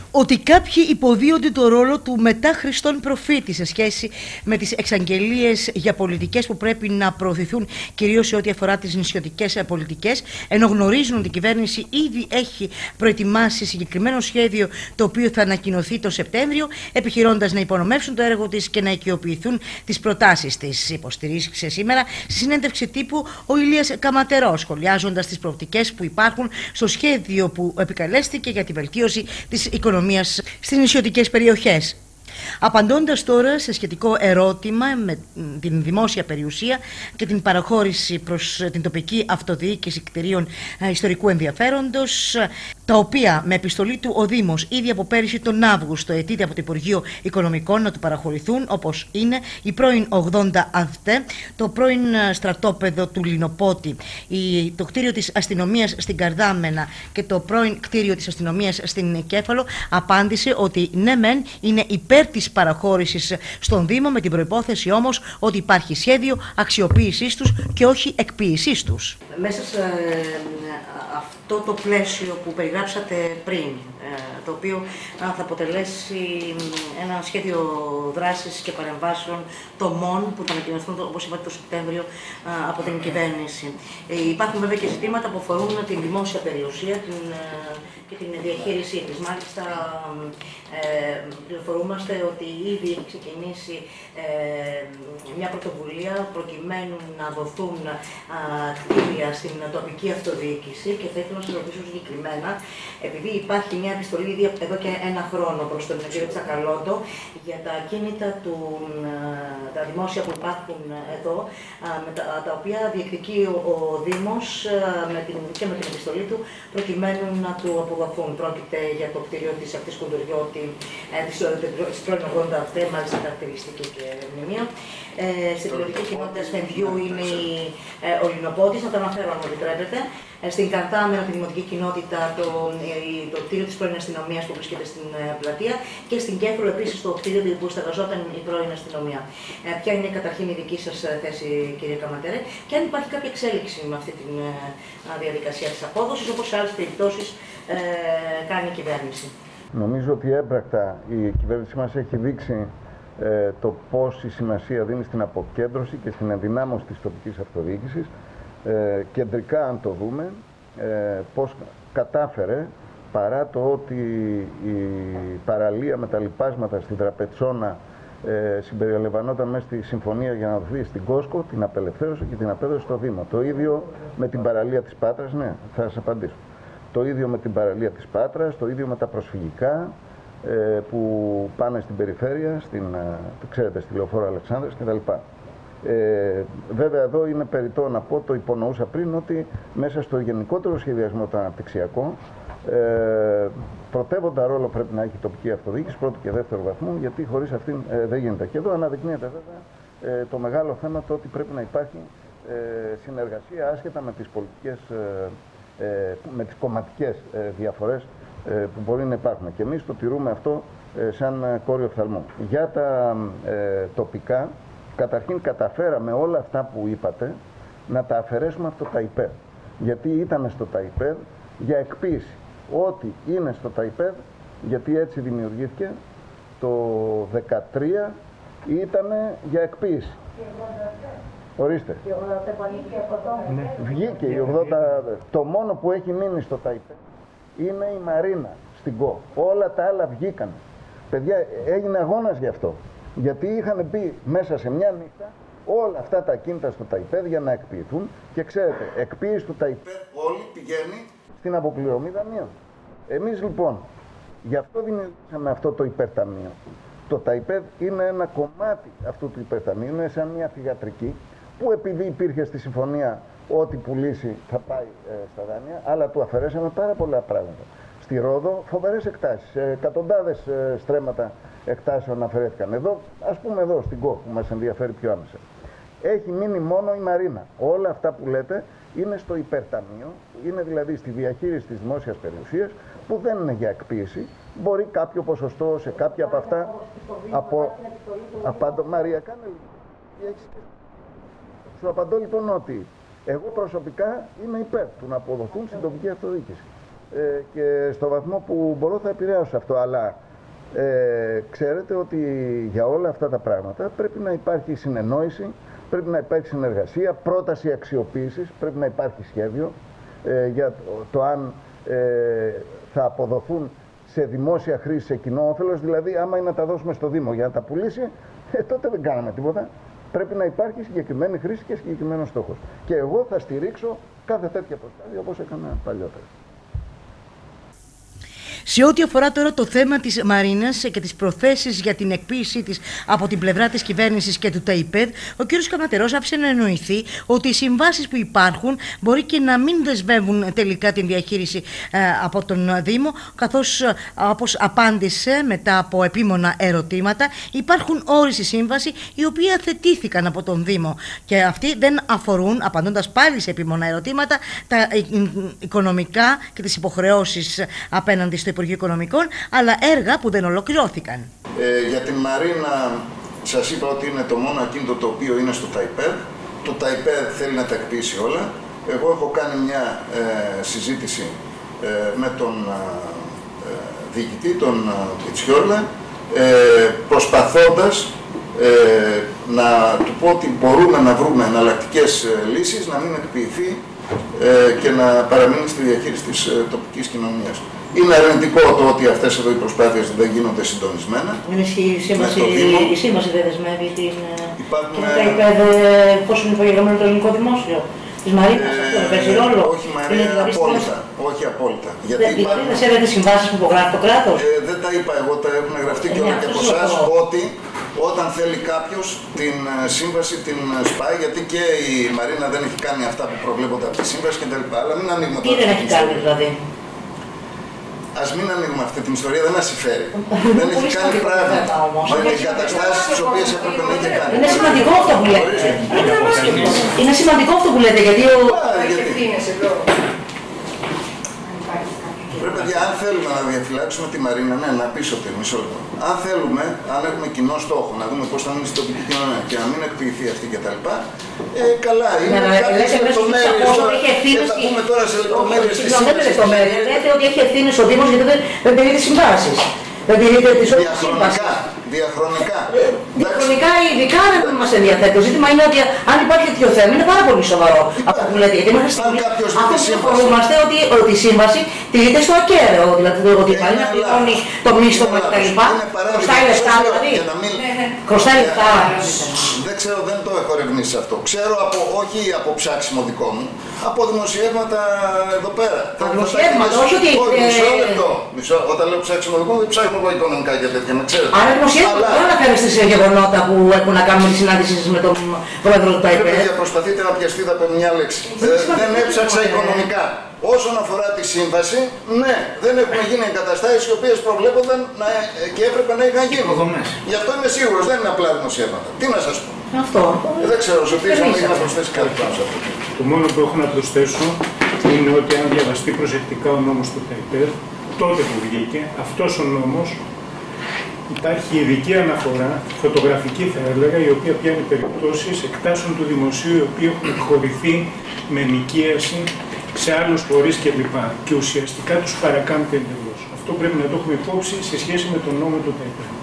ότι κάποιοι υποδίονται το ρόλο του μετά Χριστόν προφήτη σε σχέση με τις εξαγγελίες για πολιτικές που πρέπει να προωθηθούν κυρίως σε ό,τι αφορά τις νησιωτικές πολιτικές, ενώ γνωρίζουν ότι η κυβέρνηση ήδη έχει προετοιμάσει συγκεκριμένο σχέδιο το οποίο θα ανακοινωθεί το Σεπτέμβριο, επιχειρώντας να υπονομεύσουν το έργο της και να οικειοποιηθούν τις προτάσεις της. Υποστηρίξε σήμερα στη συνέντευξη τύπου ο Ηλίας Καματερός, σχολιάζοντας τις προοπτικές που υπάρχουν στο σχέδιο που επικαλέστηκε για τη βελτίωση της οικονομίας στις νησιωτικές περιοχές. Απαντώντας τώρα σε σχετικό ερώτημα με την δημόσια περιουσία και την παραχώρηση προς την τοπική αυτοδιοίκηση κτηρίων ιστορικού ενδιαφέροντος, τα οποία με επιστολή του ο Δήμος ήδη από πέρυσι τον Αύγουστο αιτείται από το Υπουργείο Οικονομικών να του παραχωρηθούν, όπως είναι η πρώην 80 ΑΔΤΕ, το πρώην στρατόπεδο του Λινοπότη, το κτίριο της αστυνομίας στην Καρδάμενα και το πρώην κτίριο της αστυνομίας στην Κέφαλο, απάντησε ότι ναι μεν είναι υπέρ της παραχώρησης στον Δήμο, με την προϋπόθεση όμως ότι υπάρχει σχέδιο αξιοποίησής τους και όχι εκποίησής τους. Μέσα σε αυτό το πλαίσιο που περιγράψατε πριν, το οποίο θα αποτελέσει ένα σχέδιο δράσης και παρεμβάσεων τομών που θα ανακοινωθούν, όπως είπατε, το Σεπτέμβριο από την κυβέρνηση. Υπάρχουν βέβαια και ζητήματα που αφορούν την δημόσια περιουσία και την διαχείρισή της. Μάλιστα, πληροφορούμαστε ότι ήδη έχει ξεκινήσει μια πρωτοβουλία προκειμένου να δοθούν κτίρια στην τοπική αυτοδιοίκηση, και θα ήθελα να σας ρωτήσω συγκεκριμένα, επειδή υπάρχει μια επιστολή ήδη εδώ και ένα χρόνο προς τον κύριο Τσακαλώτο για τα ακίνητα τα δημόσια που υπάρχουν εδώ, τα οποία διεκδικεί ο Δήμος και με την επιστολή του προκειμένου να του αποδοθούν. Πρόκειται για το κτίριο της Ακτής Κουντουριώτη, της πρώην 80 ΑΔΤΕ, μάλιστα χαρακτηριστική και μνημείο. Στην πολιτική κοινότητα Σφενδιού είναι ο Λινοπότης, να το αναφέρω αν μου επιτρέπετε. Στην Καρτάμενα, τη δημοτική κοινότητα, το κτίριο της πρώην αστυνομίας που βρίσκεται στην πλατεία, και στην Κέφαλο επίσης το κτίριο που στεγαζόταν η πρώην αστυνομία. Ποια είναι καταρχήν η δική σας θέση, κύριε Καματερέ, και αν υπάρχει κάποια εξέλιξη με αυτή τη διαδικασία της απόδοσης, όπως σε άλλες περιπτώσεις κάνει η κυβέρνηση? Νομίζω ότι έμπρακτα η κυβέρνηση μας έχει δείξει το πόση σημασία δίνει στην αποκέντρωση και στην ενδυνάμωση της τοπικής αυτοδιοίκησης. Κεντρικά, αν το δούμε, πώς κατάφερε, παρά το ότι η παραλία με τα λοιπάσματα στην Τραπετσόνα συμπεριλαμβανόταν μέσα στη συμφωνία για να δοθεί στην Κόσκο, την απελευθέρωσε και την απέδωσε στο Δήμο. Το ίδιο με την παραλία της Πάτρας, ναι, θα σας απαντήσω. Το ίδιο με την παραλία της Πάτρας, το ίδιο με τα προσφυγικά που πάνε στην περιφέρεια, ξέρετε, στη Λεωφόρο Αλεξάνδρας κτλ. Βέβαια εδώ είναι περιττό να πω, το υπονοούσα πριν, ότι μέσα στο γενικότερο σχεδιασμό το αναπτυξιακό πρωτεύοντα ρόλο πρέπει να έχει η τοπική αυτοδιοίκηση πρώτου και δεύτερου βαθμού, γιατί χωρίς αυτήν δεν γίνεται. Και εδώ αναδεικνύεται βέβαια το μεγάλο θέμα, το ότι πρέπει να υπάρχει συνεργασία άσχετα με τις πολιτικές, με τις κομματικές διαφορές που μπορεί να υπάρχουν. Και εμείς το τηρούμε αυτό σαν κόριο οφθαλμού. Για τα τοπικά, καταρχήν καταφέραμε όλα αυτά που είπατε να τα αφαιρέσουμε από το ΤΑΙΠΕΔ. Γιατί ήταν στο ΤΑΙΠΕΔ για εκποίηση. Ό,τι είναι στο ΤΑΙΠΕΔ, γιατί έτσι δημιουργήθηκε το 2013, ήταν για εκποίηση. Ορίστε. Ναι. Βγήκε η 80. Το μόνο που έχει μείνει στο ΤΑΙΠΕΔ είναι η Μαρίνα στην ΚΟ. Όλα τα άλλα βγήκαν. Παιδιά, έγινε αγώνας γι' αυτό. Γιατί είχαν μπει μέσα σε μια νύχτα όλα αυτά τα ακίνητα στο ΤΑΙΠΕΔ για να εκποιηθούν, και ξέρετε, εκποίηση του ΤΑΙΠΕΔ όλη πηγαίνει στην αποπληρωμή δανείων. Εμείς λοιπόν γι' αυτό δημιουργήσαμε αυτό το υπερταμείο. Το ΤΑΙΠΕΔ είναι ένα κομμάτι αυτού του υπερταμείου, είναι σαν μια θυγατρική που, επειδή υπήρχε στη συμφωνία ό,τι πουλήσει θα πάει στα δάνεια, αλλά του αφαιρέσαμε πάρα πολλά πράγματα. Στη Ρόδο φοβερές εκτάσεις, εκατοντάδες στρέμματα εκτάσεων αφαιρέθηκαν. Εδώ, ας πούμε εδώ στην ΚΟ που μας ενδιαφέρει πιο άμεσα, έχει μείνει μόνο η Μαρίνα. Όλα αυτά που λέτε είναι στο υπερταμείο, είναι δηλαδή στη διαχείριση της δημόσιας περιουσίας, που δεν είναι για εκποίηση. Μπορεί κάποιο ποσοστό σε κάποια από αυτά Μαρία, κάνε λίγο. Σου απαντώ λοιπόν ότι εγώ προσωπικά είμαι υπέρ του να αποδοθούν στην τοπική αυτοδιοίκηση. και στο βαθμό που μπορώ θα επηρεάσω αυτό. Αλλά ξέρετε ότι για όλα αυτά τα πράγματα πρέπει να υπάρχει συνεννόηση, πρέπει να υπάρχει συνεργασία, πρόταση αξιοποίησης, πρέπει να υπάρχει σχέδιο για το αν θα αποδοθούν σε δημόσια χρήση, σε κοινό όφελος. Δηλαδή, άμα είναι να τα δώσουμε στο Δήμο για να τα πουλήσει, τότε δεν κάναμε τίποτα. Πρέπει να υπάρχει συγκεκριμένη χρήση και συγκεκριμένος στόχος. Και εγώ θα στηρίξω κάθε τέτοια προσπάθεια όπως έκανα παλιότερα. Σε ό,τι αφορά τώρα το θέμα της Μαρίνας και τις προθέσεις για την εκποίησή της από την πλευρά της κυβέρνησης και του ΤΑΙΠΕΔ, ο κ. Καματερός άφησε να εννοηθεί ότι οι συμβάσεις που υπάρχουν μπορεί και να μην δεσμεύουν τελικά την διαχείριση από τον Δήμο, καθώς όπως απάντησε μετά από επίμονα ερωτήματα, υπάρχουν όροι στη σύμβαση οι οποίοι αθετήθηκαν από τον Δήμο και αυτοί δεν αφορούν, απαντώντας πάλι σε επίμονα ερωτήματα, τα οικονομικά και τις υποχρεώσεις απέναντι στο Υπουργείο Οικονομικών, αλλά έργα που δεν ολοκληρώθηκαν. Για την Μαρίνα σας είπα ότι είναι το μόνο ακίνητο το οποίο είναι στο ΤΑΙΠΕΔ. Το ΤΑΙΠΕΔ θέλει να τα εκποιήσει όλα. Εγώ έχω κάνει μια συζήτηση με τον διοικητή, τον Πιτσιόλα, προσπαθώντας να του πω ότι μπορούμε να βρούμε εναλλακτικές λύσεις, να μην εκποιηθεί και να παραμείνει στη διαχείριση της τοπικής κοινωνίας. Είναι αρνητικό το ότι αυτές εδώ οι προσπάθειες δεν γίνονται συντονισμένα. Δεν ισχύει η σύμβαση δεν δεσμεύει την ΤΑΙΠΕΔ, πώς είναι υπογεγραμμένο το ελληνικό δημόσιο της Μαρίνας, αυτό δεν παίζει ρόλο. Όχι Μαρία, απόλυτα. Όχι απόλυτα. Γιατί δεν σέβεται τις συμβάσεις που υπογράφει το κράτος. Δεν τα είπα εγώ, τα έχουν γραφτεί και όλα και από εσάς, ότι όταν θέλει κάποιος την σύμβαση την σπάει, γιατί και η Μαρίνα δεν έχει κάνει αυτά που προβλέπονται από τη σύμβαση κτλ. Αλλά μην ανοίγουμε τώρα. Τι δεν έχει κάνει δηλαδή? Ας μην ανοίγουμε αυτή την ιστορία, δεν μας συμφέρει. Δεν έχει κάνει πράγματα. Δεν έχει καταστάσεις τις οποίες έπρεπε να έχει κάνει. Είναι σημαντικό αυτό που λέτε. Είναι σημαντικό αυτό που λέτε, γιατί Πρέπει, αν θέλουμε να διαφυλάξουμε τη Μαρίνα, ναι, να πείσω ότι μισό λεπτό. Αν θέλουμε, αν έχουμε κοινό στόχο, να δούμε πώς θα μείνει στην τοπική κοινωνία και να μην εκποιηθεί αυτή κτλ. Καλά, είναι κάποιες λεπτομέρειες τώρα. Και θα πούμε τώρα σε λεπτομέρειες της σύμβασης. Λέτε ότι έχει ευθύνες ο Δήμος γιατί δεν τηρεί τις συμβάσεις. Διαχρονικά. Διαχρονικά, ειδικά δεν μας ενδιαφέρει. Το ζήτημα είναι ότι αν υπάρχει τέτοιο θέμα είναι πάρα πολύ σοβαρό αυτό που λέτε. Γιατί μέχρι στιγμής συμφωνούμαστε ότι η σύμβαση τηρείται στο ακέραιο. Δηλαδή ότι η Μαρίνα πληρώνει το μίσθωμα κτλ. Χρωστάει λεφτά δηλαδή. Χρωστάει λεφτά. Δεν ξέρω, δεν το έχω ερευνήσει αυτό. Ξέρω όχι από ψάξιμο δικό μου, από δημοσιεύματα εδώ πέρα. Δημοσιεύματα, όχι ότι. Μισό, όταν λέω ψάξιμο δικό μου, δεν ψάχνω εγώ οικονομικά και τέτοια, με ξέρετε. Άρα δημοσιεύματα δεν αναφέρεστε σε γεγονότα που έχουν να κάνουν με τη συνάντηση με τον πρόεδρο του ΤΑΙΠΕΔ. Προσπαθείτε να πιαστείτε από μια λέξη. Δεν έψαξα οικονομικά. Όσον αφορά τη σύμβαση, ναι, δεν έχουν γίνει εγκαταστάσεις οι οποίες προβλέπονταν και έπρεπε να είχαν γίνει. Γι' αυτό είμαι σίγουρος, δεν είναι απλά δημοσιεύματα. Τι να σας πω. Αυτό. Δεν ξέρω, Ζωτής, αν έχει να προσθέσει κάτι πάνω σε αυτό. Το μόνο που έχω να προσθέσω είναι ότι αν διαβαστεί προσεκτικά ο νόμος του ΤΑΙΠΕΔ, τότε που βγήκε, αυτός ο νόμος υπάρχει ειδική αναφορά, φωτογραφική θα έλεγα, η οποία πιάνει περιπτώσεις εκτάσεων του δημοσίου, οι οποίοι έχουν εκχωρηθεί με νοικίαση σε άλλους φορείς κλπ. Και ουσιαστικά τους παρακάμπτει εντελώς. Αυτό πρέπει να το έχουμε υπόψη σε σχέση με τον νόμο του ΤΑΙΠΕΔ.